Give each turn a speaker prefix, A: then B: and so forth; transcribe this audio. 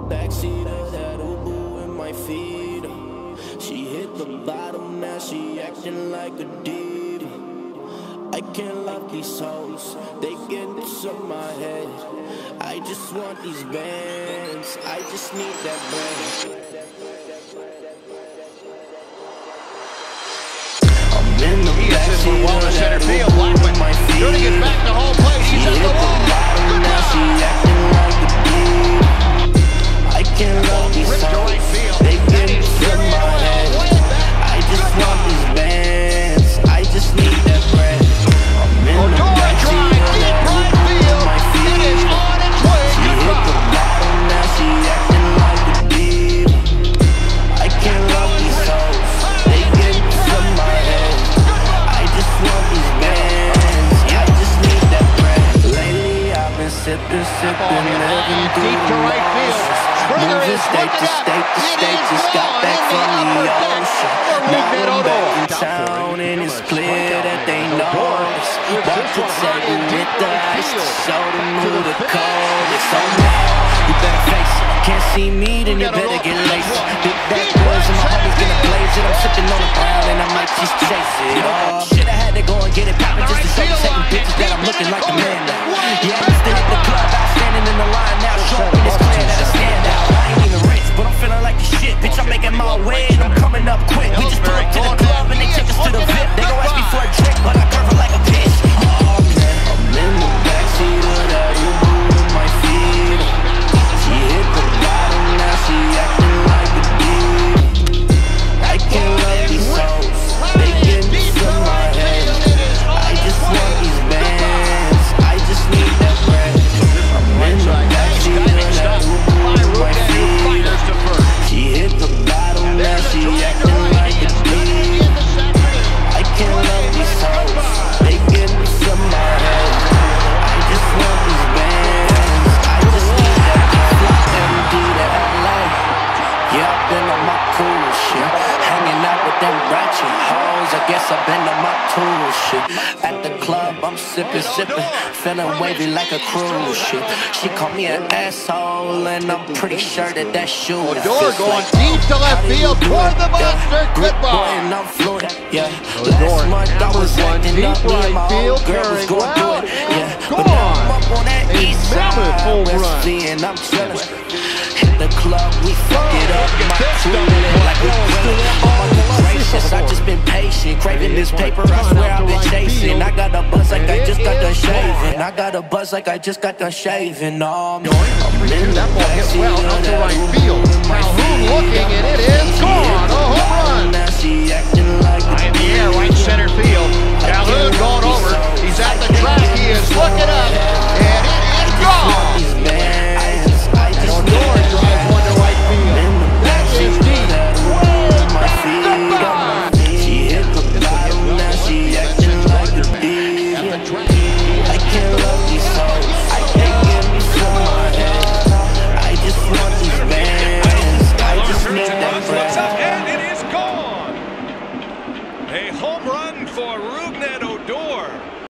A: backseat of that Uber with my feet up. She hit the bottom, now she acting like a diva. I can't love these hoes, they get into my head. I just want these bands, I just need that bread. I'm in the backseat of that Uber with my feet up. She hit the bottom, now she acting like a diva. I can't love these hoes, they get into my head. I just want these bands, I just need that bread. I'm in the backseat of that Uber with my feet up. She hit the bottom, now she acting like a diva. I can't love these hoes, they get into my head. I just want these bands, I just need that bread. Lately I've been sipping, living through the motions. Moving state to state to state, just got back from the ocean. Now I'm back in town and it's clear that they know us. About to table with the ice to show them who the cold is. So now, you better face it. Can't see me, then you better get laced. Big bad boys and my homies gonna blaze it. I'm sipping on the brown and I might just chase it. Shit, I had to go and get it poppin' just to show the second bitches that I'm looking like a man now. Yeah, I used to hit the club, I'm standing in the line now. Showing it's clear that I stand out. I ain't even rich, but I'm feeling like the shit. Bitch, I'm making my way and I'm coming up quick. We just pull up to the club and they take us to the VIP. They gon' ask me for a drink, but I curve it like a bitch. Oh man, I'm in the backseat of that Uber with my feet up. She hit the bottom, now she acting like a diva. I can't love these hoes, they get into my head. I just want these bands, I just need that bread. I'm in the backseat of that Uber with my feet up. She hit the bottom, now she acting like a diva. I can't love these hoes, they get into my head. I just want these bands, I just need that fly MD to LA. Yeah, I've been on my cool shit, hanging out with them ratchet hoes. I guess I've been on my tool shit. At the club, I'm sipping, feeling wavy like a cruise ship. She called me an asshole, and I'm pretty sure that shoe is
B: Odor going deep to left field toward the monster. Goodbye.
A: And I'm fluent, yeah. Last month I was acting up, me and my old girl was going through it, yeah. But now I'm up on that east side, West and I'm chillin'. Hit the club, we fuck it up, my crew like we grillin'. Oh my gracious, I just been patient, craving this paper, I swear I've been chasing. I got a buzz like I just got done shaving. I got a buzz like I just got done shaving. I'm in the backseat